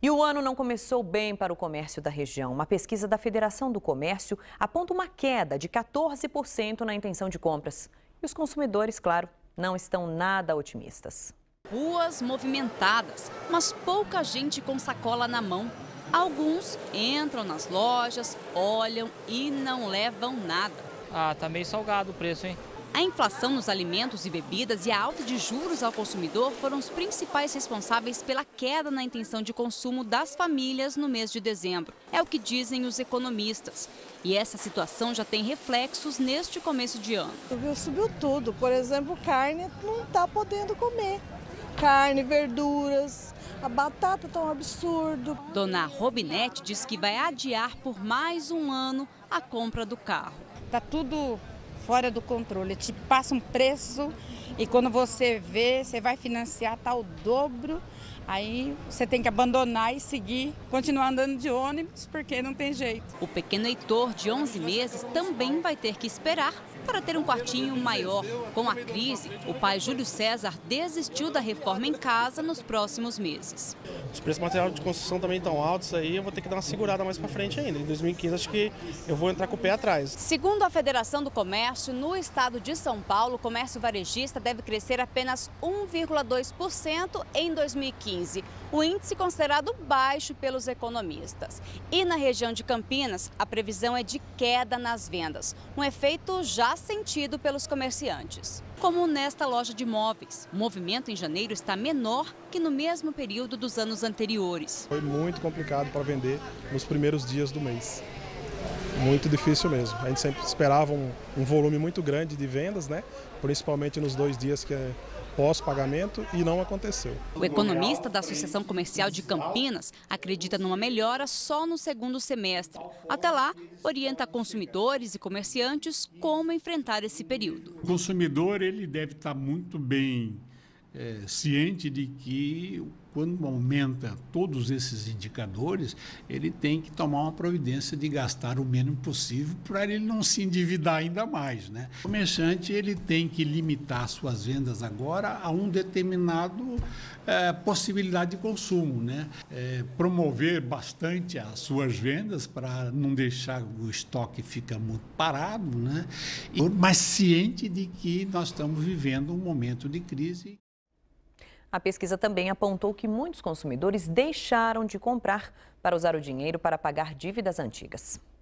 E o ano não começou bem para o comércio da região. Uma pesquisa da Federação do Comércio aponta uma queda de 14% na intenção de compras. E os consumidores, claro, não estão nada otimistas. Ruas movimentadas, mas pouca gente com sacola na mão. Alguns entram nas lojas, olham e não levam nada. Tá meio salgado o preço, hein? A inflação nos alimentos e bebidas e a alta de juros ao consumidor foram os principais responsáveis pela queda na intenção de consumo das famílias no mês de dezembro. É o que dizem os economistas. E essa situação já tem reflexos neste começo de ano. Subiu tudo. Por exemplo, carne não está podendo comer. Carne, verduras, a batata está um absurdo. Dona Robinete diz que vai adiar por mais um ano a compra do carro. Está tudo fora do controle, te passa um preço e quando você vê, você vai financiar, tá o dobro, aí você tem que abandonar e seguir, continuar andando de ônibus porque não tem jeito. O pequeno Heitor, de 11 meses, também vai ter que esperar para ter um quartinho maior. Com a crise, o pai Júlio César desistiu da reforma em casa nos próximos meses. Os preços do material de construção também estão altos, aí eu vou ter que dar uma segurada mais para frente ainda. Em 2015 acho que eu vou entrar com o pé atrás. Segundo a Federação do Comércio, no estado de São Paulo, o comércio varejista deve crescer apenas 1,2% em 2015. O índice considerado baixo pelos economistas. E na região de Campinas, a previsão é de queda nas vendas, um efeito já sentido pelos comerciantes. Como nesta loja de móveis, o movimento em janeiro está menor que no mesmo período dos anos anteriores. Foi muito complicado para vender nos primeiros dias do mês. Muito difícil mesmo. A gente sempre esperava um volume muito grande de vendas, né? Principalmente nos 2 dias que é pós-pagamento, e não aconteceu. O economista da Associação Comercial de Campinas acredita numa melhora só no segundo semestre. Até lá, orienta consumidores e comerciantes como enfrentar esse período. O consumidor ele deve estar muito bem ciente de que quando aumenta todos esses indicadores, ele tem que tomar uma providência de gastar o mínimo possível para ele não se endividar ainda mais, né? O comerciante ele tem que limitar suas vendas agora a um determinado possibilidade de consumo, né? Promover bastante as suas vendas para não deixar o estoque ficar muito parado, né? Mas ciente de que nós estamos vivendo um momento de crise. A pesquisa também apontou que muitos consumidores deixaram de comprar para usar o dinheiro para pagar dívidas antigas.